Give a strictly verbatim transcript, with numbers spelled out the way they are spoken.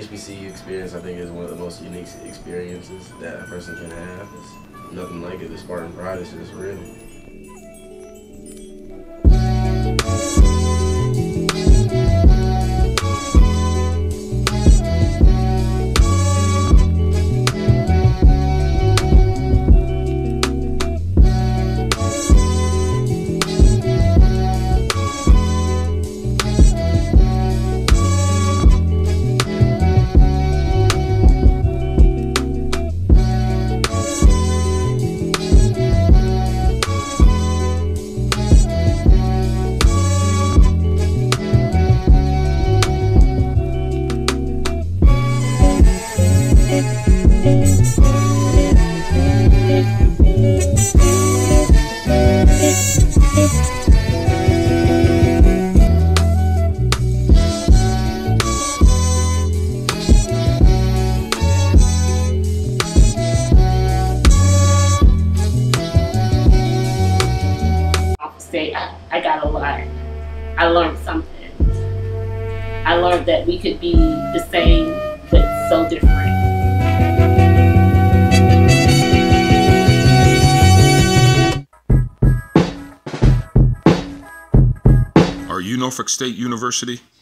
H B C U experience, I think, is one of the most unique experiences that a person can have. There's nothing like it. The Spartan pride is just real. I, I got a lot. I learned something. I learned that we could be the same, but so different. Are you Norfolk State University?